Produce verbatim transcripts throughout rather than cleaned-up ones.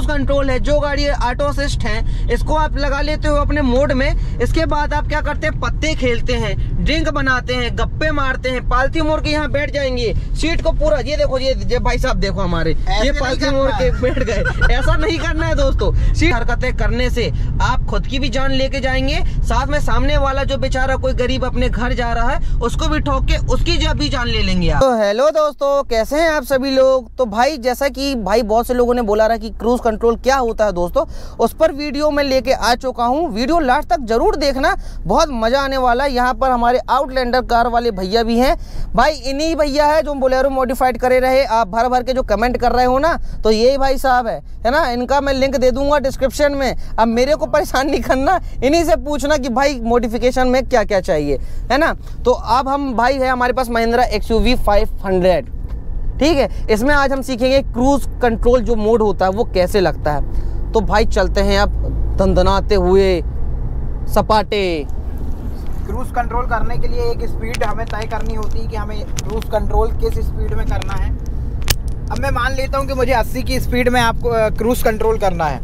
Control है, जो गाड़ी ऑटो असिस्ट है, इसको आप लगा लेते हो अपने मोड में। इसके बाद आप क्या करते हैं, पत्ते खेलते हैं, ड्रिंक बनाते हैं, गप्पे मारते हैं, पालती मोड़ के यहाँ बैठ जाएंगे। सीट को पूरा ये देखो, ये, ये भाई साहब देखो हमारे ये पालती मोड़ के बैठ गए। ऐसा नहीं करना है दोस्तों। सीट हरकतें करने से आप खुद की भी जान लेके जाएंगे, साथ में सामने वाला जो बेचारा कोई गरीब अपने घर जा रहा है उसको भी ठोक के उसकी भी जान ले लेंगे आप। तो हेलो दोस्तों, कैसे हैं आप सभी लोग। तो भाई जैसा कि भाई बहुत से लोगों ने बोला रहा कि क्रूज कंट्रोल क्या होता है दोस्तों, उस पर वीडियो मैं लेके आ चुका हूं। वीडियो लास्ट तक जरूर देखना, बहुत मजा आने वाला है। यहाँ पर हमारे आउटलैंडर कार वाले भैया भी हैं। भाई इन्हीं भैया है जो बोलेरो मॉडिफाइड करे रहे। आप भर भर के जो कमेंट कर रहे हो ना, तो यही भाई साहब है है ना। इनका मैं लिंक दे दूंगा डिस्क्रिप्शन में। अब मेरे को परेशान नहीं करना, इन्हीं से पूछना कि भाई मॉडिफिकेशन में क्या क्या चाहिए, है ना। तो अब हम भाई है हमारे पास Mahindra X U V five hundred, ठीक है। इसमें आज हम सीखेंगे क्रूज कंट्रोल जो मोड होता है वो कैसे लगता है। तो भाई चलते हैं अब दंदनाते हुए सपाटे। क्रूज कंट्रोल करने के लिए एक स्पीड हमें तय करनी होती है कि हमें क्रूज कंट्रोल किस स्पीड में करना है। अब मैं मान लेता हूं कि मुझे अस्सी की स्पीड में आपको क्रूज कंट्रोल करना है,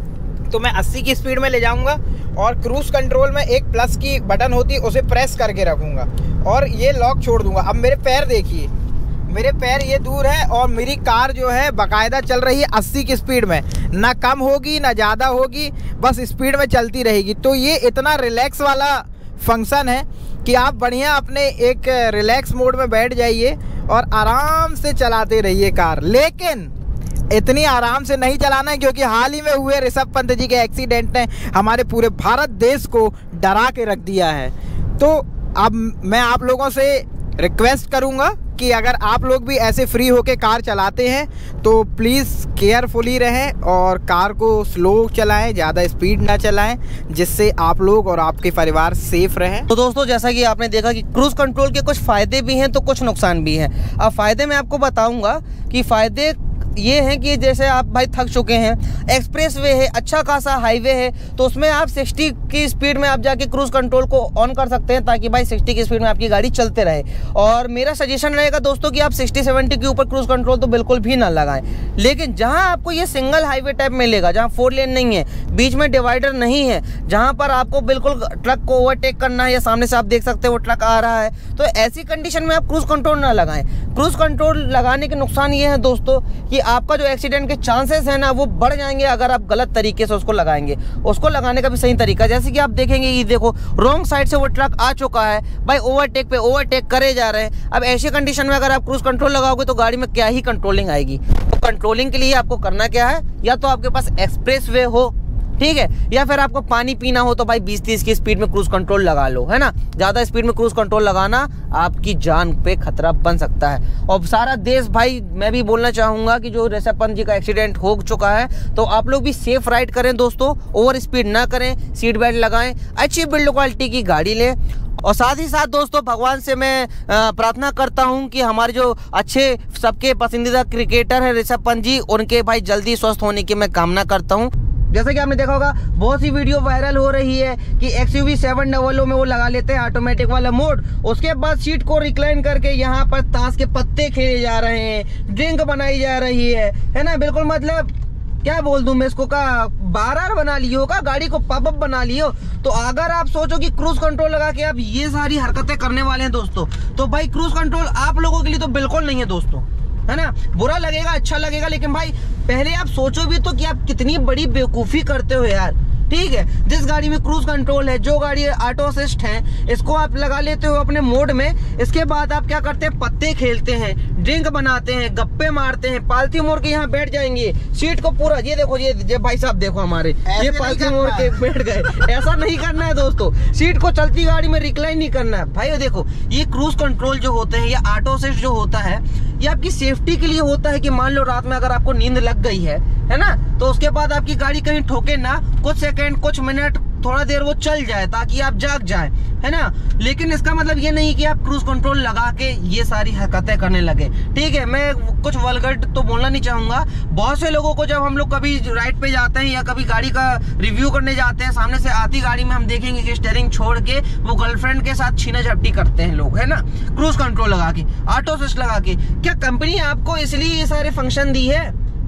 तो मैं अस्सी की स्पीड में ले जाऊंगा और क्रूज कंट्रोल में एक प्लस की बटन होती है, उसे प्रेस करके रखूंगा और ये लॉक छोड़ दूंगा। अब मेरे पैर देखिए, मेरे पैर ये दूर है और मेरी कार जो है बाकायदा चल रही है अस्सी की स्पीड में, ना कम होगी ना ज़्यादा होगी, बस स्पीड में चलती रहेगी। तो ये इतना रिलैक्स वाला फंक्शन है कि आप बढ़िया अपने एक रिलैक्स मोड में बैठ जाइए और आराम से चलाते रहिए कार। लेकिन इतनी आराम से नहीं चलाना है, क्योंकि हाल ही में हुए ऋषभ पंत जी के एक्सीडेंट ने हमारे पूरे भारत देश को डरा के रख दिया है। तो अब मैं आप लोगों से रिक्वेस्ट करूंगा कि अगर आप लोग भी ऐसे फ्री होके कार चलाते हैं तो प्लीज़ केयरफुली रहें और कार को स्लो चलाएं, ज़्यादा स्पीड ना चलाएं, जिससे आप लोग और आपके परिवार सेफ रहें। तो दोस्तों जैसा कि आपने देखा कि क्रूज कंट्रोल के कुछ फ़ायदे भी हैं तो कुछ नुकसान भी हैं। अब फ़ायदे मैं आपको बताऊंगा कि फ़ायदे ये हैं कि जैसे आप भाई थक चुके हैं, एक्सप्रेस वे है, अच्छा खासा हाईवे है, तो उसमें आप साठ की स्पीड में आप जाके क्रूज कंट्रोल को ऑन कर सकते हैं ताकि भाई साठ की स्पीड में आपकी गाड़ी चलते रहे। और मेरा सजेशन रहेगा दोस्तों कि आप साठ सत्तर के ऊपर क्रूज कंट्रोल तो बिल्कुल भी ना लगाएं। लेकिन जहां आपको ये सिंगल हाईवे टाइप मिलेगा, जहां फोर लेन नहीं है, बीच में डिवाइडर नहीं है, जहां पर आपको बिल्कुल ट्रक को ओवरटेक करना है या सामने से आप देख सकते हो वो ट्रक आ रहा है, तो ऐसी कंडीशन में आप क्रूज कंट्रोल ना लगाएं। क्रूज कंट्रोल लगाने के नुकसान ये है दोस्तों कि आपका जो एक्सीडेंट के चांसेस है ना वो बढ़ जाएंगे अगर आप गलत तरीके से उसको लगाएंगे। उसको लगाने का भी सही तरीका, जैसे कि आप देखेंगे ये देखो रॉन्ग साइड से वो ट्रक आ चुका है, भाई ओवरटेक पे ओवरटेक करे जा रहे हैं। अब ऐसी कंडीशन में अगर आप क्रूज कंट्रोल लगाओगे तो गाड़ी में क्या ही कंट्रोलिंग आएगी। तो कंट्रोलिंग के लिए आपको करना क्या है, या तो आपके पास एक्सप्रेस वे हो, ठीक है, या फिर आपको पानी पीना हो तो भाई बीस तीस की स्पीड में क्रूज कंट्रोल लगा लो, है ना। ज़्यादा स्पीड में क्रूज कंट्रोल लगाना आपकी जान पे खतरा बन सकता है। और सारा देश भाई मैं भी बोलना चाहूँगा कि जो ऋषभ पंत जी का एक्सीडेंट हो चुका है, तो आप लोग भी सेफ राइड करें दोस्तों, ओवर स्पीड ना करें, सीट बेल्ट लगाएं, अच्छी बिल्ड क्वालिटी की गाड़ी लें। और साथ ही साथ दोस्तों भगवान से मैं प्रार्थना करता हूं कि हमारे जो अच्छे सबके पसंदीदा क्रिकेटर हैं ऋषभ पंत जी, उनके भाई जल्दी स्वस्थ होने की मैं कामना करता हूं। जैसे कि आपने देखा होगा बहुत सी वीडियो वायरल हो रही है कि X U V seven double O में वो लगा लेते हैं ऑटोमेटिक वाला मोड, उसके बाद सीट को रिक्लाइन करके यहाँ पर ताश के पत्ते खेले जा रहे हैं, ड्रिंक बनाई जा रही है है ना। बिल्कुल मतलब क्या बोल दूं मैं इसको, का बार बना लियो का, गाड़ी को पॉपअप बना लियो। तो अगर आप सोचो कि क्रूज कंट्रोल लगा के आप ये सारी हरकतें करने वाले हैं दोस्तों, तो भाई क्रूज कंट्रोल आप लोगों के लिए तो बिल्कुल नहीं है दोस्तों, है ना। बुरा लगेगा, अच्छा लगेगा, लेकिन भाई पहले आप सोचो भी तो कि आप कितनी बड़ी बेवकूफ़ी करते हो यार, ठीक है। जिस गाड़ी में क्रूज कंट्रोल है, जो गाड़ी ऑटो असिस्ट है, इसको आप लगा लेते हो अपने मोड में। इसके बाद आप क्या करते हैं, पत्ते खेलते हैं, ड्रिंक बनाते हैं, गप्पे मारते हैं, पालती मोड़ के यहाँ बैठ जाएंगे। सीट को पूरा ये देखो, ये, ये भाई साहब देखो हमारे ये पालती मोड़ के बैठ गए। ऐसा नहीं करना है दोस्तों, सीट को चलती गाड़ी में रिक्लाइन नहीं करना है भाई। देखो ये क्रूज कंट्रोल जो होते हैं, ये ऑटो असिस्ट जो होता है, ये आपकी सेफ्टी के लिए होता है कि मान लो रात में अगर आपको नींद लग गई है है ना, तो उसके बाद आपकी गाड़ी कहीं ठोके ना, कुछ सेकंड कुछ मिनट थोड़ा देर वो चल जाए ताकि आप जाग जाए, है ना। लेकिन इसका मतलब ये नहीं कि आप क्रूज कंट्रोल लगा के ये सारी हरकतें करने लगे, ठीक है। मैं कुछ वल्गर तो बोलना नहीं चाहूंगा। बहुत से लोगों को जब हम लोग कभी राइड पे जाते हैं या कभी गाड़ी का रिव्यू करने जाते हैं, सामने से आती गाड़ी में हम देखेंगे कि स्टीयरिंग छोड़ के वो गर्लफ्रेंड के साथ छीना झपटी करते हैं लोग, है ना, क्रूज कंट्रोल लगा के, ऑटो असिस्ट लगा के। क्या कंपनी आपको इसलिए ये सारे फंक्शन दी है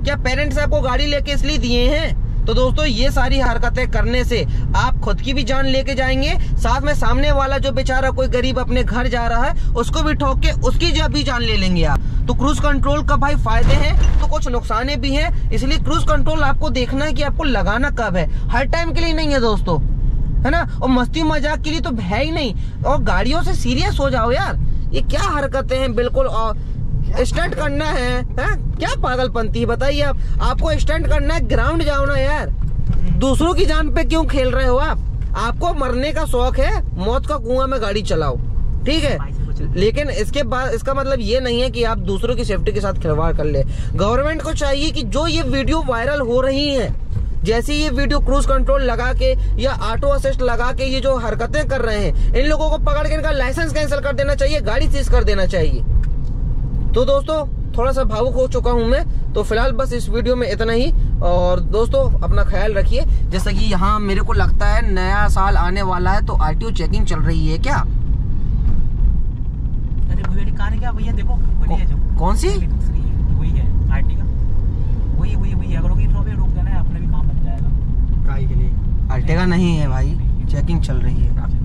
क्या पेरेंट्स आपको गाड़ी लेके इसलिए दिए हैं? तो दोस्तों ये सारी हरकतें करने से आप खुद की भी जान लेके जाएंगे, साथ में सामने वाला जो बेचारा कोई गरीब अपने घर जा रहा है उसको भी ठोक के उसकी भी जान ले लेंगे आप। तो क्रूज कंट्रोल का भाई फायदे हैं तो कुछ नुकसाने भी हैं, इसलिए क्रूज कंट्रोल आपको देखना है कि आपको लगाना कब है, हर टाइम के लिए नहीं है दोस्तों, है ना। और मस्ती मजाक के लिए तो है ही नहीं। और गाड़ियों से सीरियस हो जाओ यार, ये क्या हरकतें हैं बिल्कुल। और स्टंट करना है, है? क्या पागलपंती है बताइए आप। आपको स्टंट करना है, ग्राउंड जाओ ना यार, दूसरों की जान पे क्यों खेल रहे हो आप? आपको मरने का शौक है, मौत का कुआं में गाड़ी चलाओ, ठीक है। लेकिन इसके बाद इसका मतलब ये नहीं है कि आप दूसरों की सेफ्टी के साथ खिलवाड़ कर ले। गवर्नमेंट को चाहिए कि जो ये वीडियो वायरल हो रही है, जैसे ये वीडियो क्रूज कंट्रोल लगा के या ऑटो असिस्ट लगा के ये जो हरकतें कर रहे हैं, इन लोगों को पकड़ के इनका लाइसेंस कैंसिल कर देना चाहिए, गाड़ी सीज कर देना चाहिए। तो दोस्तों थोड़ा सा भावुक हो चुका हूं मैं, तो फिलहाल बस इस वीडियो में इतना ही। और दोस्तों अपना ख्याल रखिए। जैसा कि यहाँ मेरे को लगता है नया साल आने वाला है तो आरटीओ चेकिंग चल रही है क्या? अरे भैया कार है क्या भैया? देखो वही है जो कौन सी दूसरी है, वही है आरटी का, वही वही वही अगर रोकी तो रोक देना है, अपना भी काम बन जाएगा। काहे के लिए? अर्टिगा नहीं है भाई, चेकिंग चल रही है।